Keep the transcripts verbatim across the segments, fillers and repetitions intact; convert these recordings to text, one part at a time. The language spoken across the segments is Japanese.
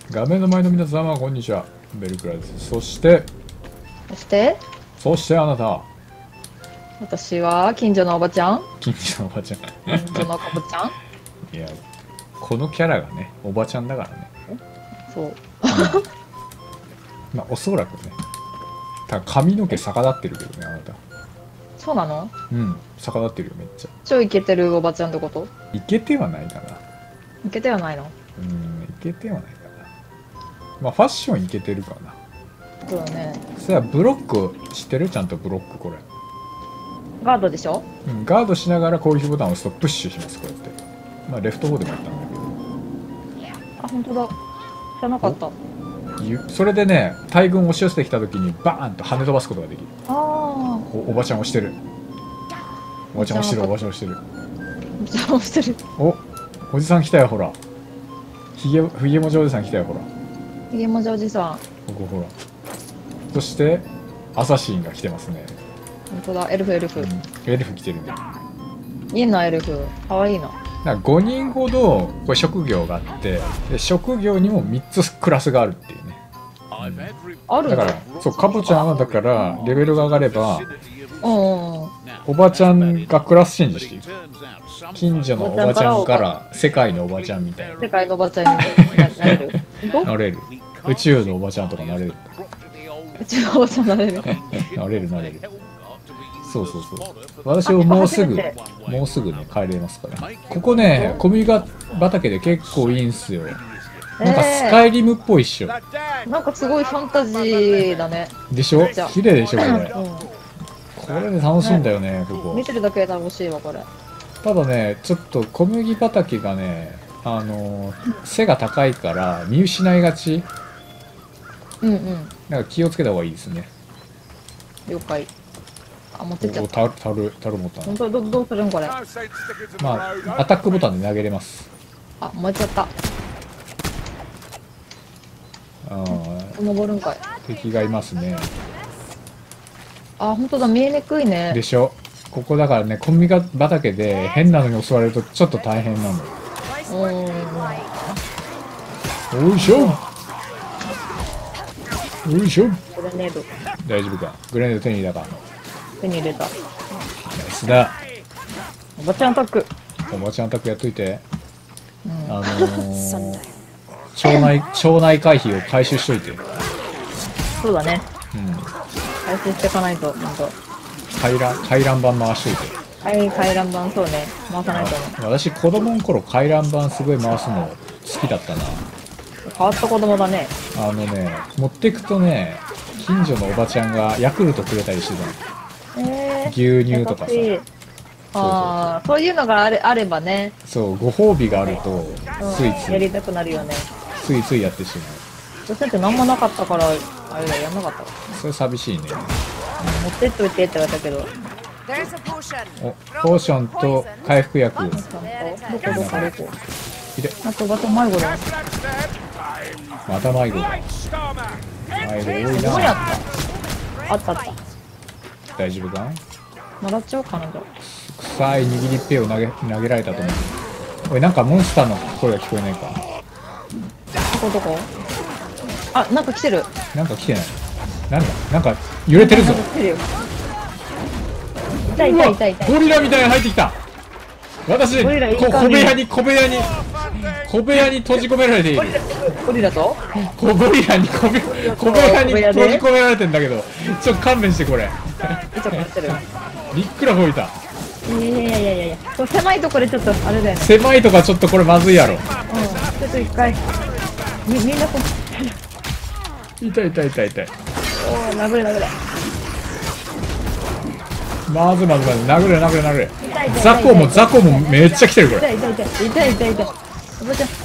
画面の前の皆様こんにちは、ベルクラです。そしてそしてそしてあなた、 私は近所のおばちゃん近所のおばちゃん近所のおばちゃんいや、このキャラがねおばちゃんだからね。 そう、 うん、まあおそらくね、た髪の毛逆立ってるけどね、あなた。 そうなの？ うん逆立ってるよ、めっちゃ。 超イケてるおばちゃんってこと？ イケてはないかな。 イケてはないの？ うんイケてはないかな。まあファッションイケてるかな。 そうだね。 そやブロック知ってる？ちゃんとブロックこれ。 ガードでしょ？ うん、ガードしながら攻撃ボタンを押すとプッシュします、こうやって。まあレフトフォーでもやったんだけど。 あ、本当だ。知らなかった。 ゆそれでね、大軍押し寄せてきた時にバーンと跳ね飛ばすことができる。 ああ。 お, おばちゃん押してる。おばちゃん押してる、おばちゃん押してる。 おばちゃん押してる。 おおじさん来たよ、ほら。ひげひげもじおじさん来たよ、ほら。 ひげもじおじさん。 ここほら。そしてアサシンが来てますね。 本当だ、エルフエルフ、 うん、エルフ来てるね。 いいな、エルフかわいいな。 なんかごにんほどこれ職業があって、で職業にもみっつクラスがあるっていうね。 あるんだ。 だからそう、カボちゃんはだからレベルが上がれば、 うんうんうん、 おばちゃんがクラスチェンジしていく。近所のおばちゃんから世界のおばちゃんみたいな。 世界のおばちゃんになれるなれる。宇宙のおばちゃんとかなれる。 宇宙のおばちゃんなれるなれるなれる。そうそうそう。私ももうすぐもうすぐね帰れますから。ここね、小麦畑で結構いいんすよ。なんかスカイリムっぽいっしょ。 えー、なんかすごいファンタジーだね。 でしょ？綺麗でしょこれ。うん、これで楽しいんだよね、ここ。 見てるだけで楽しいわこれ。 ただね、ちょっと小麦畑がね、あの背が高いから見失いがち。 うんうん。 なんか気をつけた方がいいですね。 了解。あ、持ってっちゃった。 たるたるたる持ったな。 本当どどうするんこれ。 まあアタックボタンで投げれます。 あ、持っちゃった。 ああ。 登るんかい。 敵がいますね。 あ、本当だ、見えにくいね。 でしょ。ここだからね、小麦畑で変なのに襲われるとちょっと大変なの。 うん。 おいしょ。おいしょ。 グレネード。 大丈夫か。グレネード手に入れたか。 手に入れた。ナイスだ。 おばちゃんアタック。 おばちゃんアタックやっといて。 うん、 あのー、町内町内会費を回収しといて。 そうだね。 うん。 回収していかないと、本当。 回覧回覧板回しといて。 はい、回覧板そうね。回さないとね。 私子供の頃回覧板すごい回すの好きだったな。 変わった子供だね。 あのね、持ってくとね、近所のおばちゃんがヤクルトくれたりしてたの。 えー、 牛乳とかさ。 ああ、そういうのがあれあればね。 そう、ご褒美があると、ついつい、 やりたくなるよね。 ついついやってしまう。 私だって何もなかったから、あれだ、やんなかった。 それ寂しいね。 持ってっといてって言われたけど。 お、ポーションと回復薬。 どこどこどこ。 いれ。 あと、また迷子だ。 また迷子だ。迷子多いな。 どこにあった？あったあった。 大丈夫か？ もらっちゃおうかな、じゃあ。 臭い握りっぺを投げ投げられたと思う。おい、なんかモンスターの声が聞こえないか。 どこどこ？あ、なんか来てる。 なんか来てない。なんだ、なんか揺れてるぞ。 来てるよ。痛い痛い痛い痛い。 ゴリラみたいに入ってきた。私、こ小部屋に小部屋に小部屋に閉じ込められている。 ゴリラと？ ゴリラに小部小部屋に閉じ込められてんだけど、ちょっと勘弁してこれ。びっくらほいた。 いやいやいやいやいや、狭いところでちょっとあれだよね。 狭いとかちょっとこれまずいやろ。うん、 ちょっと一回。みみんなこう。痛い痛い痛い痛い。 おお、殴れ殴れ。 まずまずまず殴れ殴れ殴れ。ザコもザコもめっちゃ来てるこれ。 痛い痛い痛い痛い痛い痛い。おばちゃん。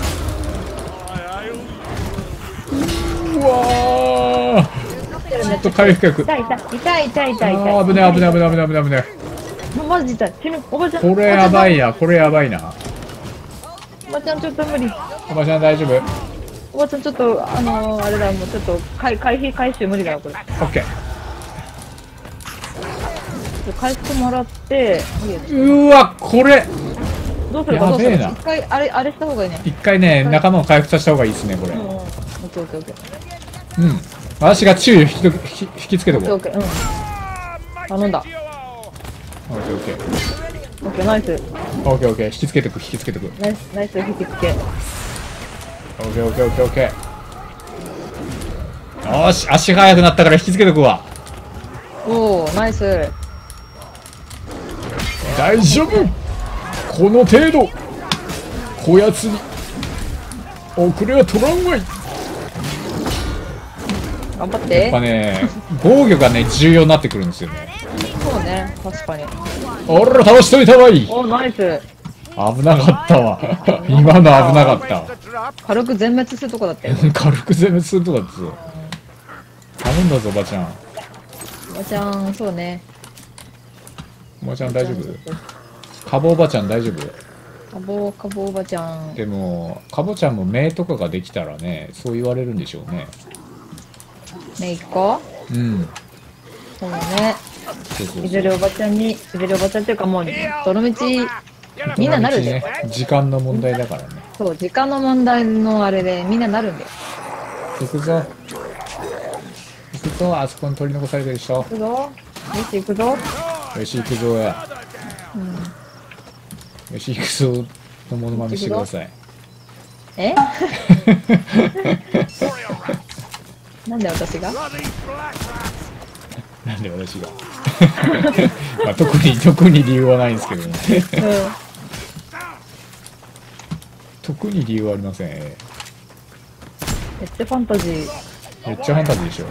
うわー。ちょっと回復薬。 痛い痛い痛い痛い痛い痛い。 あー危ね危ね危ね危ね危ね危ね。 マジ痛い。死ぬ。おばちゃん。 これやばいな、これやばいな。 おばちゃんちょっと無理。 おばちゃん大丈夫？ おばちゃんちょっとあのー、あれだ、もうちょっと回回避回収無理だよこれ。 オッケー。回復もらって。 うわ、これ。 どうするかどうするか。一回あれあれした方がいいね。 一回ね、仲間を回復させた方がいいですねこれ。 ケーオッケーオッケー。 うん。私が注意を引きと引き引きつけとこう。 オッケーオッケー、うん。頼んだ。 オッケーオッケー。 オッケー、ナイス。 オッケーオッケー。引きつけとく、引きつけとく。 ナイス、ナイス引きつけ。 オッケーオッケーオッケーオッケー。よーし、足速くなったから引きつけとくわ。 おお、ナイス。 大丈夫。この程度。こやつに。遅れは取らんわい。 頑張って。 やっぱね、防御がね、重要になってくるんですよね。 そうね、確かに。 おら、倒しといたわい。 おー、ナイス。 危なかったわ。今の危なかったわ。 軽く全滅するとこだったよ。 軽く全滅するとかですよ。頼んだぞ、おばちゃん。 おばちゃん、そうね。 おばちゃん大丈夫？カボおばちゃん大丈夫？ カボカボおばちゃん。 でも、カボちゃんも目とかができたらね、そう言われるんでしょうね。 ね、一個うん。 そうね。 そうそうそう。 いずれおばちゃんに、いずれおばちゃんっていうかもう、どの道、みんななるで。 ね、時間の問題だからね。 そう、時間の問題のあれでみんななるんだよ。 行くぞ。行くぞ、あそこに取り残されてる人。 行くぞ。よし、行くぞ。 よし、行くぞや。 うん。 よし、行くぞのモノマネしてください。 えなんで私がなんで私がまあ、特に、特に理由はないんですけどね。 うん。 特に理由はありません。 めっちゃファンタジー。 めっちゃファンタジーでしょ。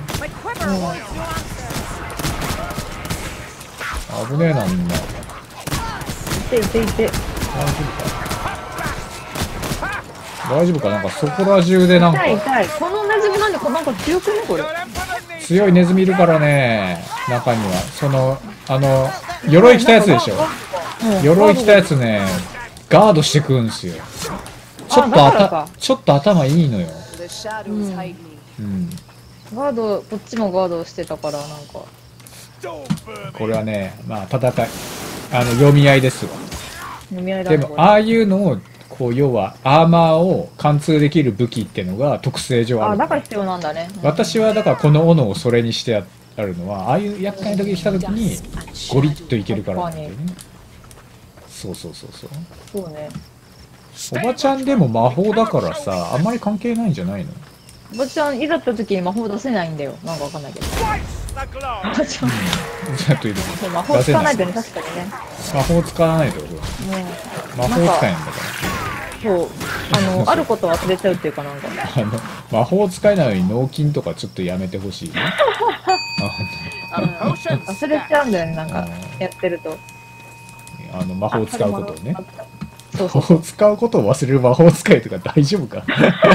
うん。 危ねえな、みんな。 いていていて。 大丈夫か大丈夫かなんかそこら中でなんか。 痛い痛い。このネズミなんでこなんか強くねこれ。 強いネズミいるからね、中には。その、あの、鎧着たやつでしょ。 うん、 鎧着たやつね、ガードしてくるんですよ。ちょっと頭、ちょっと頭いいのよ。 うん。 うん。 ガード、こっちもガードしてたから、なんか。 これはね、まあ、戦い、あの、読み合いですわ。 読み合いだね。 でも、ああいうのを、こう、要は、アーマーを貫通できる武器っていうのが特性上ある。 あ、だから必要なんだね。 うん、私は、だから、この斧をそれにしてあるのは、ああいう厄介な時に来た時に、ゴリッといけるからなんだよね。そうそうそうそう。 そうね。 おばちゃんでも魔法だからさ、あんまり関係ないんじゃないの？ おばちゃん、いざった時に魔法出せないんだよ。なんかわかんないけど。おばちゃん。 ちゃんといる。 魔法使わないとね、確かにね。 魔法使わないってこと？魔法使えんだから。 そう。あの、あること忘れちゃうっていうかなんか。 あの、魔法使えないのに脳筋とかちょっとやめてほしいね。 忘れちゃうんだよね、なんか、やってると。 あの、魔法使うことをね。 そうそう。 魔法使うことを忘れる魔法使いとか大丈夫か？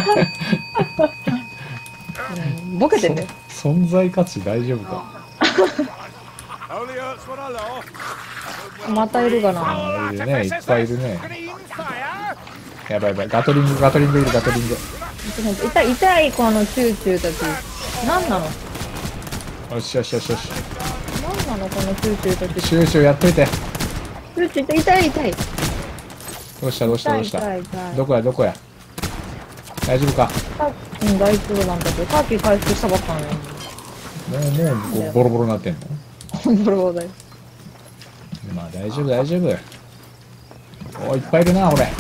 うん、ボケてんだよ。 存在価値大丈夫か？ またいるかな。 あ、いるね、いっぱいいるね。やばいやばい、ガトリング、ガトリングいる、ガトリング。 痛い、痛い、このチューチューたち。何なの？ よしよしよしよし。 何なの、このチューチューたち。 シューシューやっといて。 チューチュー痛い、痛い。 どうしたどうしたどうした。 痛い痛い痛い。 どこやどこや。大丈夫か？ うん、大丈夫なんだけど、さっき回復したばっかなのに。 もう、もう、こうボロボロになってんの？ ボロボロだよ。 まあ大丈夫大丈夫。おー、いっぱいいるな俺。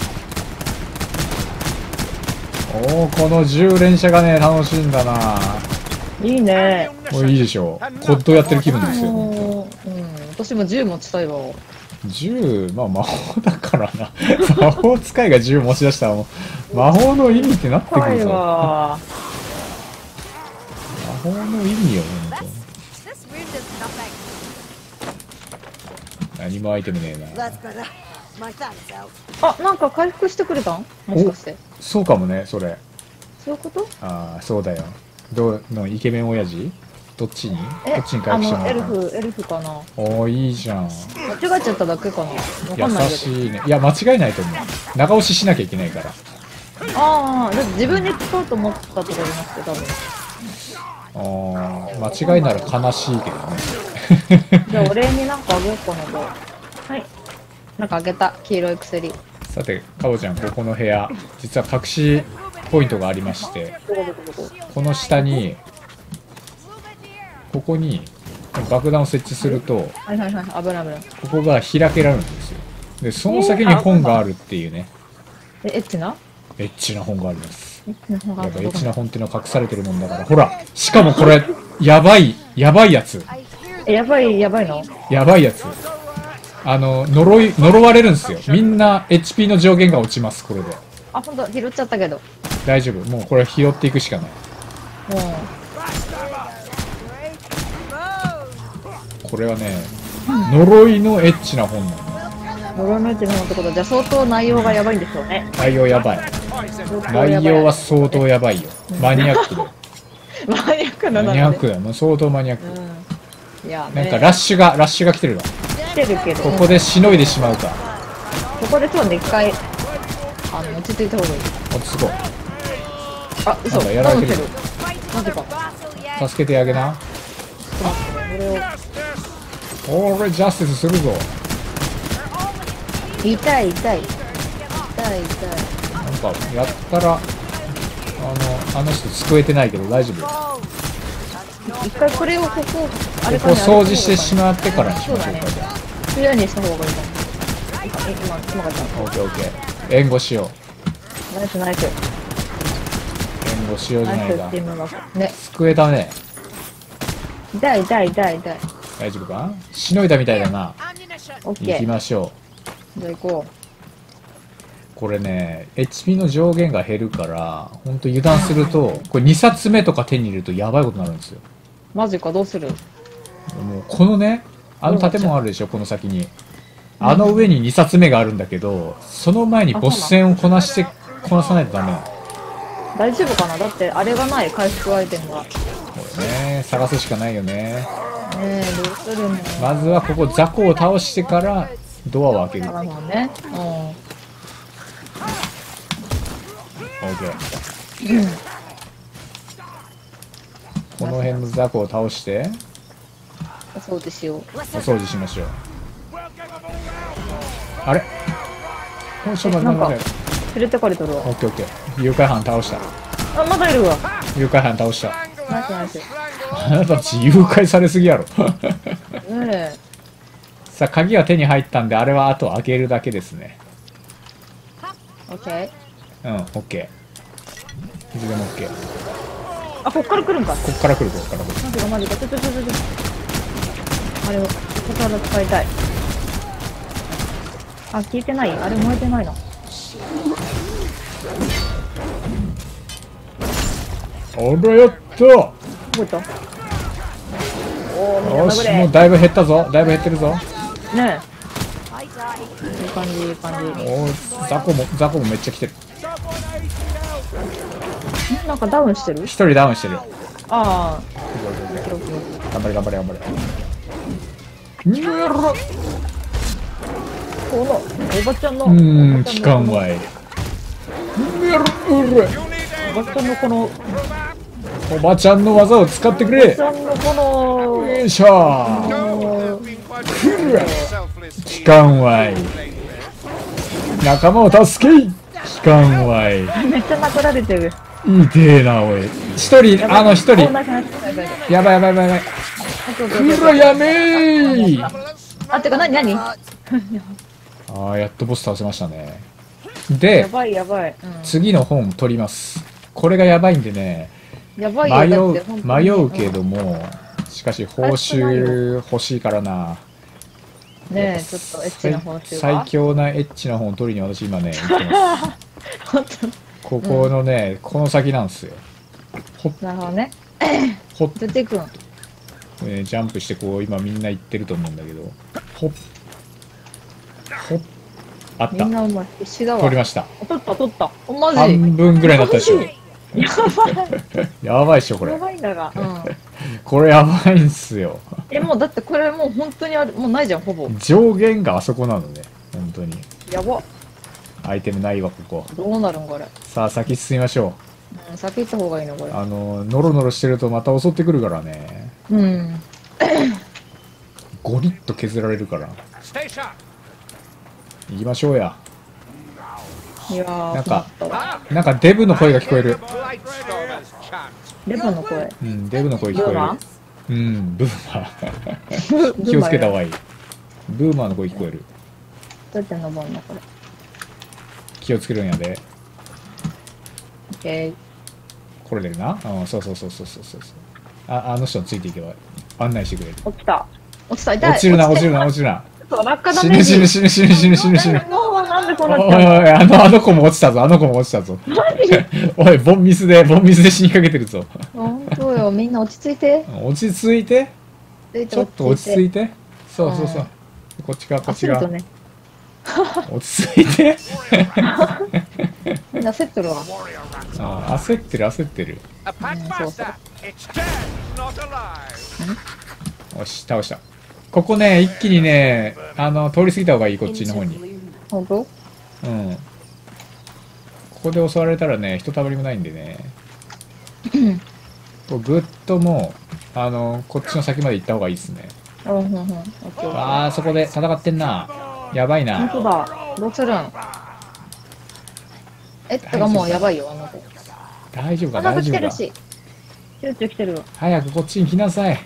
おー、このじゅう連射がね楽しいんだな。 いいね。 おいいでしょう。コッドやってる気分ですよ。 うん、私も銃持ちたいわ。 銃、まあ魔法だからな。魔法使いが銃持ち出したらもう魔法の意味ってなってくるぞ。魔法の意味よほんと。何もアイテムねえな。 あ、なんか回復してくれたん？もしかして。 そうかもね、それ。 そういうこと？ ああ、そうだよ。どうのイケメン親父？どっちに？どっちに回復してもらエルうの？ フ、エルフかな。 おー、いいじゃん。 間違えちゃっただけかな。わかんないけど。 優しいね。いや、間違いないと思う。長押ししなきゃいけないから。 ああ、だって自分で使おうと思ったとかじゃなくて、多分。 ああ、間違いなら悲しいけどね。 じゃあ、お礼になんかあげようかなと。はい。なんかあげた。黄色い薬。 さて、かぼちゃん、ここの部屋、実は隠しポイントがありまして、この下にここに爆弾を設置すると、 はいはいはい、危ない危ない。 ここが開けられるんですよ。でその先に本があるっていうね。 え、エッチなエッチな本があります。 エッチな本がある。 やっぱエッチな本っていうのは隠されてるもんだから。ほら、しかもこれやばいやばいやつ。 え、やばいやばいの？ やばいやつ。あの呪い呪われるんですよ。みんな エイチピー の上限が落ちます。これで。 あ、ほんと拾っちゃったけど。 大丈夫。もうこれ拾っていくしかない。 うん。 これはね、呪いのエッチな本なの。 呪いのエッチな本ってことじゃ相当内容がやばいんでしょうね。 内容やばい。内容は相当やばいよ。マニアックだ。 マニアックなの。 マニアックだ。もう相当マニアック。 うん、いや、ね、 なんかラッシュがラッシュが来てるわ。 来てるけど。 ここでしのいでしまうか。 ここでそうね、一回あの落ち着いた方がいい。 落ち着こう。 あ、嘘。 なんかやられてる。 マジか。 助けてあげな。お俺ジャスティスするぞ。 痛い痛い痛い痛い。 なんかやったらあのあの人救えてないけど大丈夫。 一回これをここあれここ掃除してしまってからにしましょうか。じゃあクリアにした方がいいかも。今今今がったオッケーオッケー。援護しよう。ナイスナイス。 援護しようじゃないか。 ね。 救えたね。 痛い痛い痛い痛い。 大丈夫か？しのいだみたいだな。 オッケー。 行きましょう。じゃあ行こう。 これね、エイチピー の上限が減るから、ほんと油断すると、これにさつめとか手に入れるとやばいことになるんですよ。 マジか、どうする？ もうこのね、あの建物あるでしょ、この先に。あの上ににさつめがあるんだけど、その前にボス戦をこなして、こなさないとダメなの。 大丈夫かな？だってあれがない、回復アイテムが。これね、探すしかないよね。 ねえ、どうするの？ まずはここ雑魚を倒してからドアを開ける。 なるほどね。うん。 オッケー。うん、この辺の雑魚を倒してお掃除しよう。 お掃除しましょう。あれ？もうちょっと待って待って。 連れてかれとるわ。 オッケーオッケー。誘拐犯倒した。 あ、まだいるわ。 誘拐犯倒した。 ナイスナイス。 あなたたち誘拐されすぎやろ。 ねえ。 さあ鍵は手に入ったんで、あれはあと開けるだけですね。 オッケー。 うん、オッケー。いつでもオッケー。 あ、こっから来るんか。 こっから来る、こっから来る。 マジかマジか。ちょちょちょちょ。あれを、ここから使いたい。あ、聞いてない？あれ燃えてないの。 おらやった。 どこ行った？おー、みんなよし、もうだいぶ減ったぞ。だいぶ減ってるぞ。 ねえ。いい感じ、いい感じ。 おー、ザコも、ザコもめっちゃ来てる。 なんかダウンしてる？ 一人ダウンしてる。 ああ。 頑張れ頑張れ頑張れ。にゅーろ。 このおばちゃんの。 うーん、期間外。にゅーろ。 おばちゃんのこの。 おばちゃんの技を使ってくれ。 おばちゃんのこの。 よいしょー。くら。期間外。仲間を助けい。期間外。 めっちゃ殴られてる。 いてえなおい。一人、あの一人。やばいやばいやばいやばい。くらやめー。 あ、てかなになに？ ああ、やっとボス倒せましたね。で、 やばいやばい。 次の本取ります。これがやばいんでね。 やばい迷う迷うけども、しかし報酬欲しいからな。 ねえ、ちょっとエッチな報酬最強なエッチな本を取りに私今ね行ってます。ここのね、この先なんですよ。 なるほどね。 ほっ出てくん。 えー、ジャンプしてこう今みんな行ってると思うんだけど、ほっほっあった。 みんなうまい。必死だわ。 取りました。 取った取った。おマジ。 半分ぐらいになったでしょ。 やばい。 やばいっしょこれ。 やばいんだが。うん。 これやばいんすよ。 え、もうだってこれもう本当にある、もうないじゃんほぼ。 上限があそこなのね、本当に。 やば。 アイテムないわここ。 どうなるんこれ。 さあ先進みましょう。うん、先行った方がいいのこれ。 あのノロノロしてるとまた襲ってくるからね。 うん。 ゴリッと削られるから。行きましょうや。 いやー、 なんか困ったわ。 なんかデブの声が聞こえる。 レバの声。 うんデブの声聞こえブーマる。うんブーマーー気をつけた方がいい。ブーマーの声聞こえる。 どうやって登るのこれ。 気をつけるんやで。 オッケー。 これでな。うんそうそうそうそうそうそう。ああの人についていけば案内してくれる。 落ちた。落ちた。痛い。 落ちるな落ちるな落ちるな。 そう落下ダ死メージ。 ぬ死ぬ死ぬ死ぬ死ぬ死ぬ死ぬ。 もうなんでこうなっおいおいちゃうの。 あのあの子も落ちたぞあの子も落ちたぞ。おいボンミスでボンミスで死にかけてるぞ。 本当よ、みんな落ち着いて。 落ち着いて。ちょっと落ち着いて。 て。そうそうそう。こっち側こっち側。 焦るとね。 落ち着いて。 みんな焦ってるわ。 あ焦ってる焦ってる。 そうそう。 よし倒した。ここね一気にねあの通り過ぎた方がいいこっちの方に。 本当？ うん。ここで襲われたらねひとたまりもないんでね。こうぐっともうあのこっちの先まで行った方がいいですね。 うんうんうん。オッケーオッケー。 あーそこで戦ってんな。やばいな。 本当だ。どうするん？えっとがもうやばいよあの子。 大丈夫かあなんか大丈夫か。 来てるし。チューチュー来てる。 早くこっちに来なさい。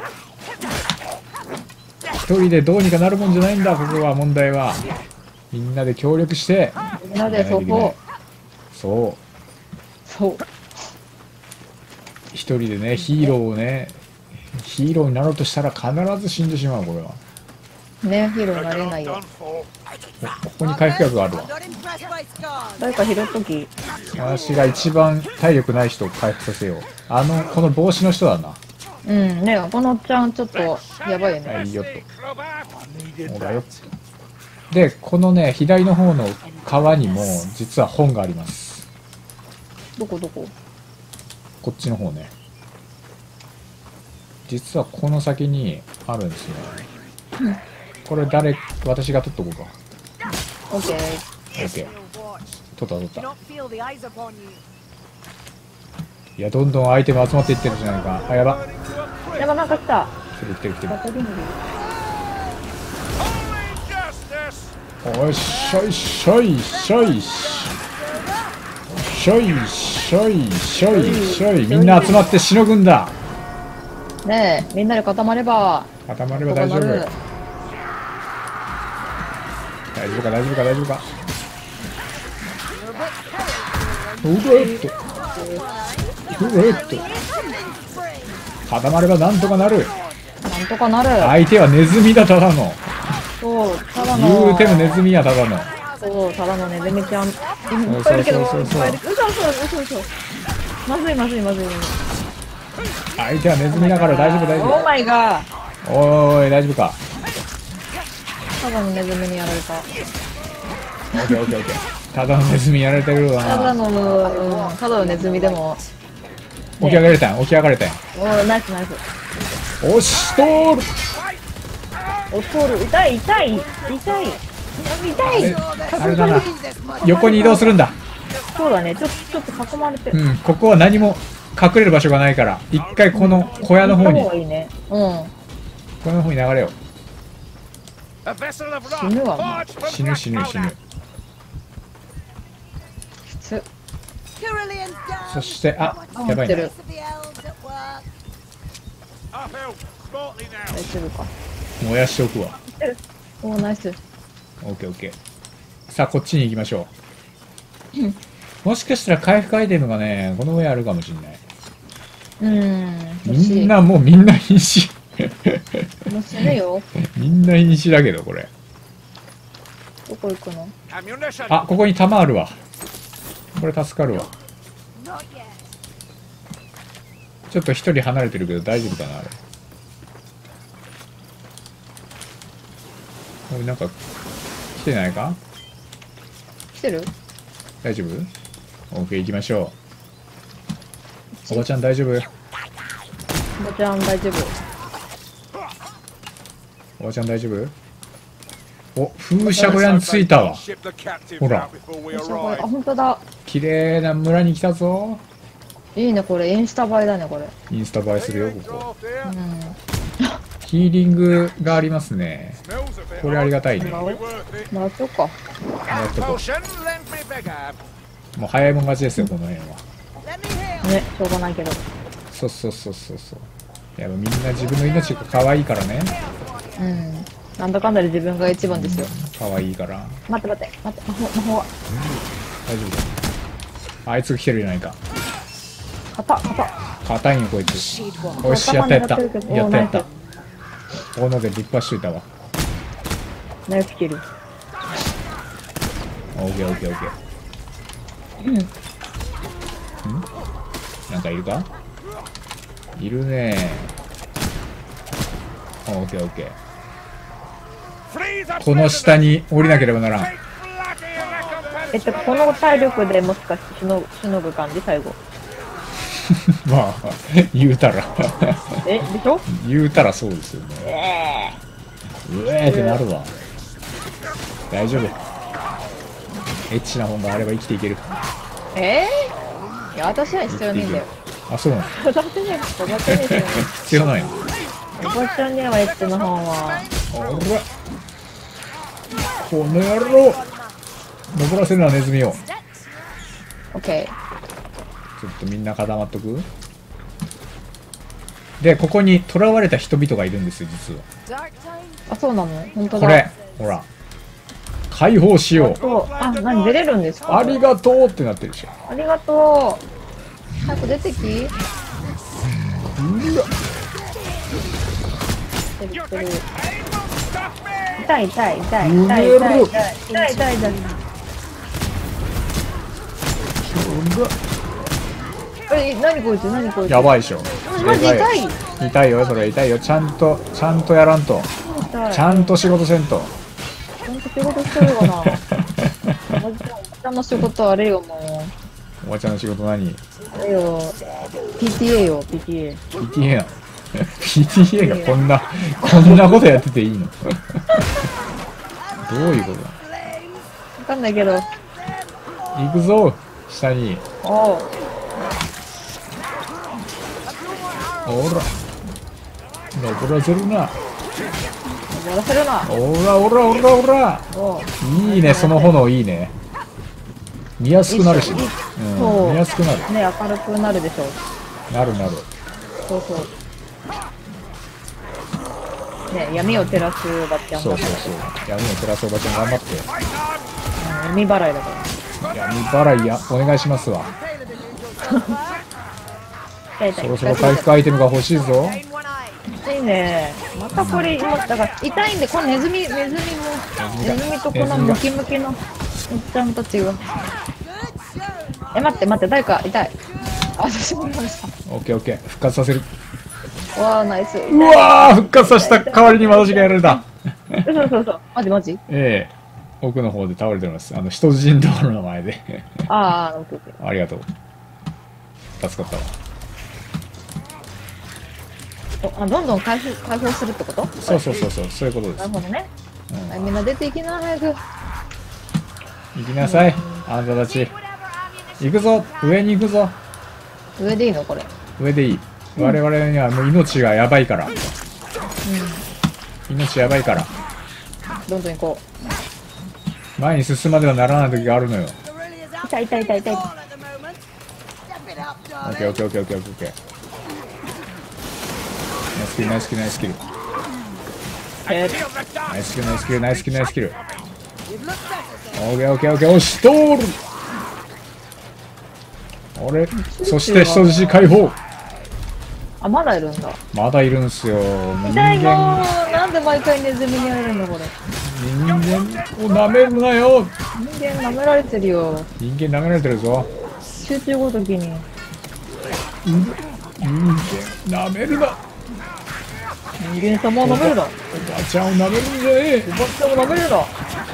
一人でどうにかなるもんじゃないんだここは問題は。みんなで協力してみんなでそこ。 そうそう。 一人でねヒーローをねヒーローになろうとしたら必ず死んでしまうこれは。 ねヒーローになれないよ。 ここに回復薬があるわ。 誰か拾っとき。 私が一番体力ない人を回復させよう。あのこの帽子の人だな。 うんねこのおっちゃんちょっとやばいよね。 はいよっと。ほらよっと。でこのね左の方の川にも実は本があります。 どこどこ？ こっちの方ね。実はこの先にあるんですね。これ誰私が取っとこうか。 オッケー。 オッケー。取った取った。いやどんどんアイテム集まっていってるじゃないか。あやば。 やばなんか来た。 来てる来てる来てる。 バトリング。 おいしょいしょいしょいしょいしょいしょいしょい。みんな集まってしのぐんだ。 ねえみんなで固まれば。 固まれば大丈夫。大丈夫か大丈夫か大丈夫か。うわっとうわっと固まればなんとかなる。 なんとかなる。 相手はネズミだただの。 そうただの。 言うてもネズミやただの。 そうただのネズミちゃん。いっぱいいるけど。いっぱいいる。嘘嘘嘘嘘。まずいまずいまずい。 相手はネズミだから大丈夫大丈オーマイガー。 夫。おーい大丈夫か。 ただのネズミにやられた。 オッケーオッケーオッケー。ただのネズミやられてるわな。 ただの、うん、ただのネズミでも。 起き上がれたん起き上がれたん。 おーナイスナイス。 押し通る。 お通る。痛い痛い痛い痛い。 あれだな。横に移動するんだ。 そうだね。ちょちょっと囲まれてる。 うんここは何も隠れる場所がないから一回この小屋の方に行った方がいいね。うん。 小屋の方に流れよう。 死ぬわもう。 死ぬ死ぬ死ぬ。 普通。 そしてあやばいな。 持ってる。大丈夫か。 燃やしておくわ。 おーナイス。 オッケーオッケー。さあこっちに行きましょう。もしかしたら回復アイテムがねこの上あるかもしれない。 うーん。 みんなもうみんな瀕死。 もう死ぬよ。 みんな瀕死だけどこれ。 どこ行くの？ あここに弾あるわ。これ助かるわ。ちょっと一人離れてるけど大丈夫かなあれ。これなんか来てないか？ 来てる？ 大丈夫？ OK 行きましょう。おばちゃん大丈夫？ おばちゃん大丈夫。 おばちゃん大丈夫？お風車小屋に着いたわ。ほらあ本当だ。 綺麗な村に来たぞ。 いいねこれインスタ映えだねこれ。 インスタ映えするよここ。 うん。 ヒーリングがありますね。これありがたいね。 もらっちゃおうか。 やっとこう。もう早いもん勝ちですよ、この辺は。 ね、しょうがないけど。 そうそうそうそうそう。いや、みんな自分の命が可愛いからね。 うん。なんだかんだで自分が一番ですよ。 可愛いから。 待って待って、待って、魔法、魔法は。 大丈夫だ。あいつが来てるじゃないか。 硬っ、硬っ。 硬いんよ、こいつ。よし、やったやった。やったやった。大のでぶっ壊しといたわ。 ナイフ切る。 オッケーオッケーオッケー。 うん。 んなんかいるかいるねー。オッケーオッケー。この下に降りなければならん。 えっと、この体力でもしかしてしのしのぐ感じ最後。 まあ、言うたら。 え、でしょ言うたらそうですよね。 えうえーってなるわ。大丈夫。エッチな本があれば生きていける。 ー、えー、いや、私は必要ないんだよ。 あ、そうなの私は、おばちゃんですよね。 必要ないのおばちゃんにはエッチな本は。 あらこの野郎登らせるな、ネズミを。 オッケちょっとみんな固まっとく。で、ここに囚われた人々がいるんですよ、実は。 ー。あ、そうなの本当だ。 これ、ほら。解放しよう。 そう。あ、何出れるんですかありがとうってなってるでしょ。 ありがとう。早く出てき。 うわ出てきてる。痛い痛い痛い痛い痛い痛い痛い痛い痛い。え、何こいつ何こいつ。 やばいでしょ。 マジ痛い。 痛いよ、それ痛いよ。ちゃんと、ちゃんとやらんと。ちゃんと仕事せんと。 ちゃんと仕事してるかな。おばちゃんの仕事あれよ、もおばちゃんの仕事何？ う。あれよ。ピーティーエー よ、ピーティーエー。 ピーティーエー なの？ ピーティーエー がこんな、こんなことやってていいの？どういうことだ？ わかんないけど。 行くぞ、下に。 おう。 おら。登らせるな。 やらせるな。 おらおらおらおら。 おう。 いいね、その炎いいね。見やすくなるしね。 そううん、見やすくなる。 ね、明るくなるでしょ。 なるなる。 そうそう。ね、闇を照らすおばちゃんだから。 そうそうそう。闇を照らすおばちゃん頑張って。 うん、闇払いだから。 闇払いや、お願いしますわ。 痛い痛いそろそろ回復アイテムが欲しいぞ。 いいね。またこれ、今、だから痛いんで、このネズミ、ネズミも、ネズミとこのムキムキのおっちゃんたちが。え、待って待って、誰か痛い。あ、私もいました。 オッケーオッケー。復活させる。 わあ、ナイス。 うわー復活させた代わりに私がやられた。 そうそうそう。マジマジええ奥の方で倒れてます。あの、人人道路の前で。 ああ、オッケーオッケー。 ありがとう。助かったわ。 おあ、どんどん回復、解放するってこと？ そうそうそうそう、そういうことです。 なるほどね。 うんはい、みんな出ていきな、早く。 行きなさい、あんたたち。行くぞ、上に行くぞ。 上でいいのこれ。 上でいい。我々にはもう命がやばいから。 う命やばいから。 ん。どんどん行こ前に進まではならない時があるのよ。 う。痛い痛い痛い痛い。 オッケーオッケーオッケーオッケーオッケーオッケー。ナイスキルナイスキルナイスキル。 えナイスキルナイスキルナイスキルナイスキル。オッケーオッケーオッケー、おし、通る。あれ、そして人質解放。 あ、まだいるんだ。 まだいるんすよ。人痛いの間、 ー。なんで毎回ネズミにやられるのこれ。 人間を舐めるなよ。 人間舐められてるよ。 人間舐められてるぞ。 集中ごときに。 人間舐めるな。 人間様を舐めるな。 おばちゃんを舐めるんじゃねえ。 おばちゃんを舐めるな。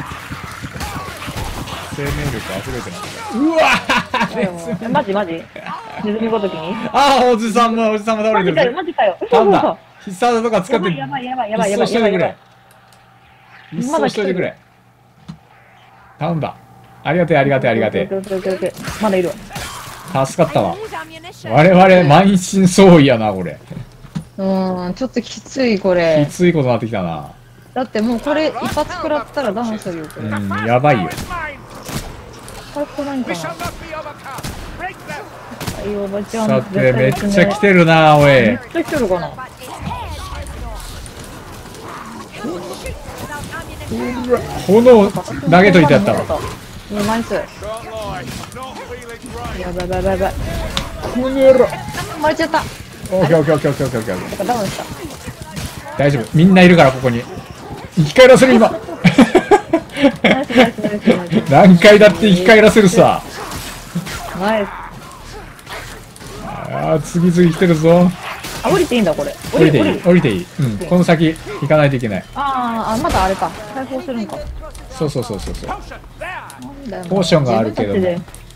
生命力溢れてます。うわえ、マジマジネズミごときにああ、おじさんもおじさんも倒マジかよ、 れてる。 マジかよ。 なんだ。必殺とか使ってやばいやばいやばいやばい一掃しといてくれ。一まだ掃しといてくれ。頼んだ。ありがてえありがてえありがてオッケーオッケーオッケーオッケーまだいるわ。 え。助かったわ。我々満身創痍やなこれ。 うん、ちょっときついこきれ。 ついことになってきたな。 だってもうこれ一発食らったらダウンするよ、これ。 うん、やばいよ。 これ来ないんかな。はい、おばちゃん。 さて、めっちゃ来ててるな、おめっい。 ちゃ来てるかな。 炎投げといてやったわ。 うん、ナイス。やばいやばいやばいやばい。 この野郎。 割れちゃった。 オッケーオッケーオッケーオッケーオッケーオッケー。 なんかダウンした。 大丈夫。みんないるから、ここに。生き返らせる、今。 ナイスナイスナイスナイス。 何回だって生き返らせるさ。 ナイス。 ああ、次々来てるぞ。 あ、降りていいんだ、これ。 降りていい降りていい。うん、この先行かないといけない。 あーあ、まだあれか。解放するんか。 そうそうそうそうそう。 なんだよなポーションがあるけども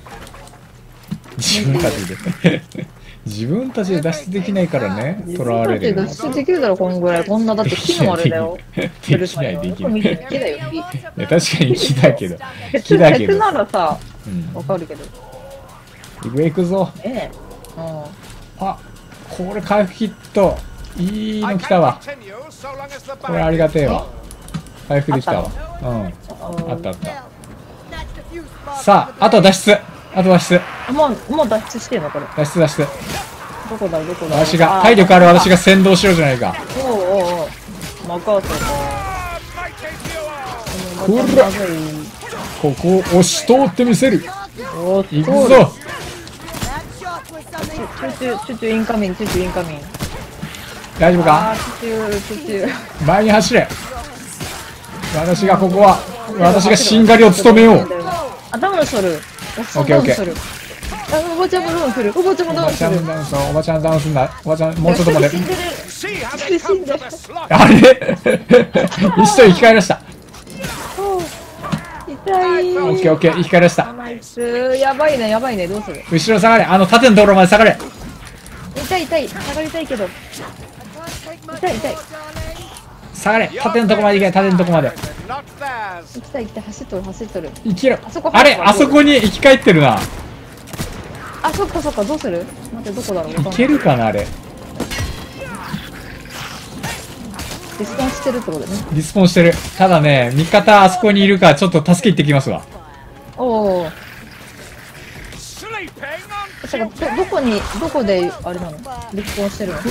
自分たちで自分たちで自分たちで脱出できないからね、 自囚われるの。 分たちで脱出できるだろ、こんぐらい。こんな、だって木のあれだよ。 できないできない。い見て木だよ、木。 や確かに木だけど。木鉄だけど。 鉄ならさ、 うん。 わかるけど。 上行くぞ。 ええ。うん。 あ、これ回復キット。いいの来たわ。これありがてえわ。回復できたわ。うん。あったあった。さあ、あと脱出。あと脱出。 あ、もう、もう脱出してんのこれ。 脱出脱出。 どこだどこだ私が、体力ある私が先導しようじゃないか。 おうおうおう。任せた。 こらここを押し通ってみせる。 おっ行くぞ。 チュチュ、チュチュインカミン、チュチュインカミン。 大丈夫かあー、チュチュ、チュチュ。 前に走れ。私がここは、私がしんがりを務めよう。 あ、ダウンする。 オッケーオッケーダウンする。あ、おばちゃんもダウンする。おばちゃんもおばちゃダウンする。 んダウンする。おばちゃんダウンすんだ。おばちゃん、もうちょっと待って。 死んでる。死んでる。 あれ一緒生き返らした。 痛い。 オッケーオッケー、生き返らした。 ナイス。やばいね、やばいね。どうする？ 後ろ下がれ。あの縦のところまで下がれ。 痛い痛い。下がりたいけど。痛い痛い。 下がれ。縦のとこまで行け。縦のとこまで。 行きたい行きたい。走っとる走っとる。 生きろあそこ。 あれあそこに生き返ってるな。 あ、そっかそっか。どうする？待って、どこだろう。 いけるかなあれ。 リスポンしてるってことね。 リスポンしてる。ただね、味方あそこにいるからちょっと助け行ってきますわ。 おお。てか、ど、どこに、どこで、あれなのリスポンしてるの？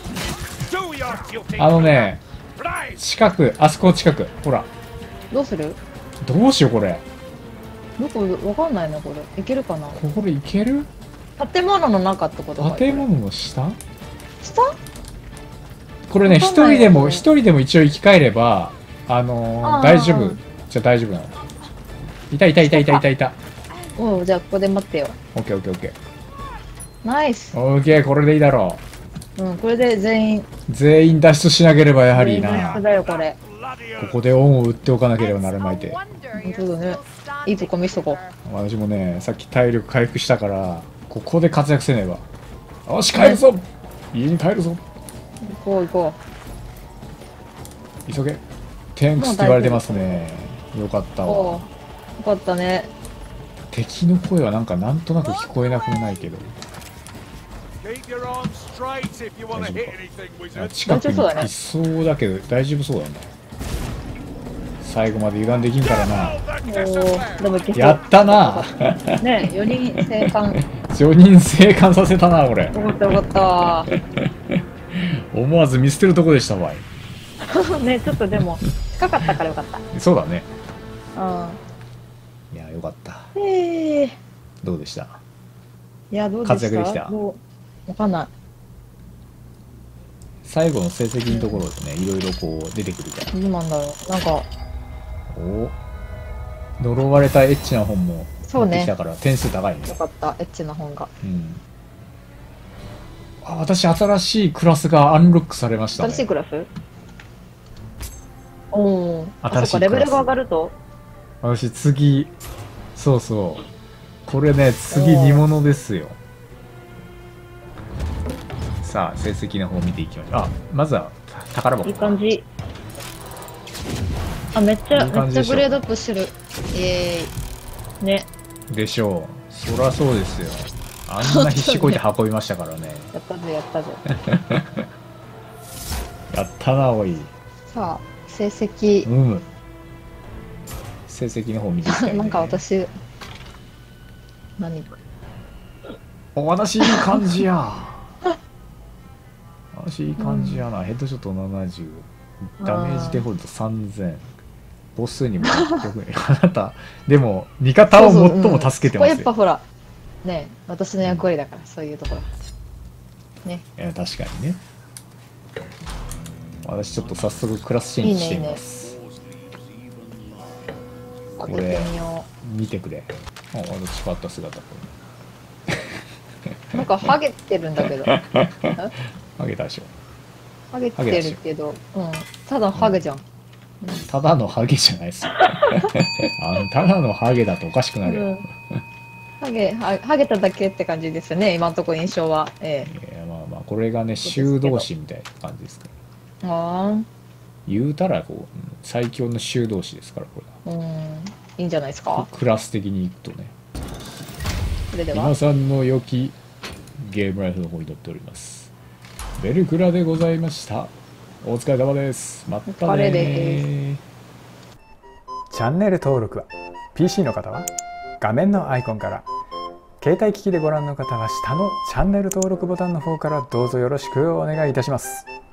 あのね、近く、あそこ近く。ほら。 どうする？ どうしようこれ。 どこ、わかんないな、これ。いけるかな？ これいける？ 建物の中ってことか。 建物の下？ 下？ これね、一わかんない人でも、一人でも一応生き返れば、あのー、 あー大丈夫。じゃ大丈夫なの。いたいたいたいたいたいた。 おう、じゃあここで待ってよ。 オッケーオッケーオッケナイス。 ー。オッケー、これでいいだろうん、これで全員。 う。全員脱出しなければやはりな。 全員脱出だよ、これ。 ここで恩を売っておかなければなるまいて。 本当だね。いいとこ見せとこ私もね、さっき体力回復したから、ここで活躍せねば。よし、帰るぞ家に帰るぞう。行こう行こ急げ。テンクスって言われてますね。よかったう。おう。 わ。 よかったね。 敵の声はなんかなんとなく聞こえなくもないけど。近くにいそうだけど大丈夫そうだね。最後まで油断できんからな。 おお。でもいけそう。 やったなねえ、よにん生還。よよにん生還させたな、これ。 かったよかっ思わず見捨てるとこでしたわい。 た。ね、ちょっとでも、近かったからよかった。 そうだね。 ういや、よかった。 ん。ええ。 どうでした？ いや、どうでした？ 活躍できた？ どうわかんない。 最後の成績のところでね、いろいろこう出てくるから。 どうなんだろう。なんか、 お呪われたエッチな本もそうね持ってきたから点数高いね。 よかった。エッチな本が。 うん。あ、私新しいクラスがアンロックされましたね。 新しいクラス？おお。あ、 新しいそっか、レベルクラスが上がると？ 私次、そうそう。これね、次煮物ですよ。さあ、成績の方見ていきましょう。あ、まずは宝箱。 いい感じ。あ、めっちゃ、 いい感じでしょめっちゃグレードアップしてる。イエーイ。ね。 でしょう。そりゃそうですよ。あんな必死こいて運びましたからね。 やったぜ、やったぜ。 やったな、おい。 さあ、成績。 うん。成績の方見ていきたい、ね。 なんか私、何お話いい感じや。話いい感じやな。うん、ヘッドショットななじゅう。ダメージデフォルトさんぜん。ボスにもろっぴゃくえん。あなた、でも、味方を最も助けてますよ。 そうそう、うん、ここやっぱほら、ね、私の役割だから、うん、そういうところ。ね。 いや、確かにね。私ちょっと早速クラスチェンジしてみます。いいね、いいね。これ、見てくれ。あ、私変わった姿。 なんかハゲてるんだけど。 ハゲたでしょ。 ハゲてるけど、うん。ただのハゲじゃん。 うん、ただのハゲじゃないっすよ。あのただのハゲだとおかしくなるよ。うん、 ハゲハ、ハゲただけって感じですよね、今のところ印象は。ええ。いや、まあまあ、これがね、修道士みたいな感じですから。ああ。言うたら、こう、最強の修道士ですから、これは。 うん。いいんじゃないですか。 クラス的にいくとね。 それでは。 皆さんの良きゲームライフの方に乗っております。ベルクラでございました。お疲れ様です。またね。 チャンネル登録は ピーシー の方は画面のアイコンから、携帯機器でご覧の方は下のチャンネル登録ボタンの方からどうぞよろしくお願いいたします。